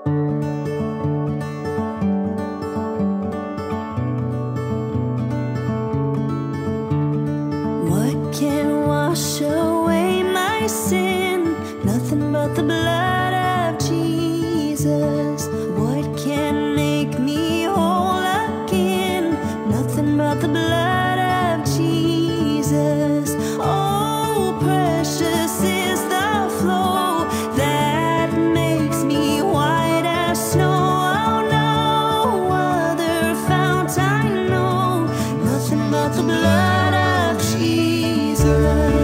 What can wash away my sin? Nothing but the blood of Jesus. What can make me whole again? Nothing but the blood of Jesus. Oh, precious is the flow that makes me white as snow. Oh, no other fount I know. Nothing but the blood of Jesus.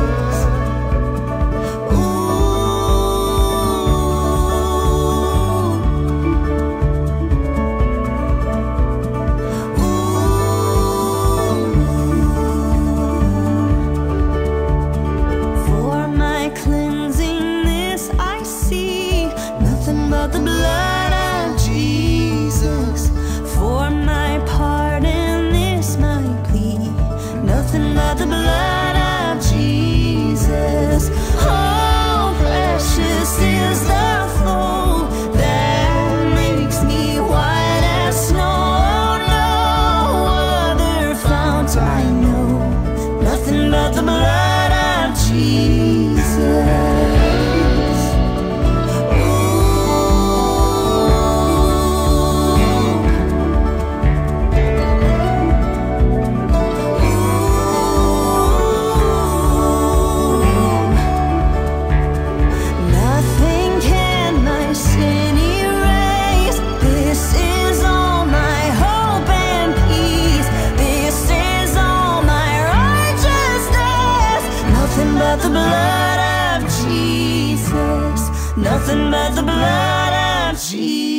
The blood of Jesus, for my pardon, this my plea. Nothing but the blood of Jesus. Oh, precious is the flow that makes me white as snow. Oh, no other fount I know. Nothing but the blood of Jesus. The blood of Jesus, nothing but the blood of Jesus.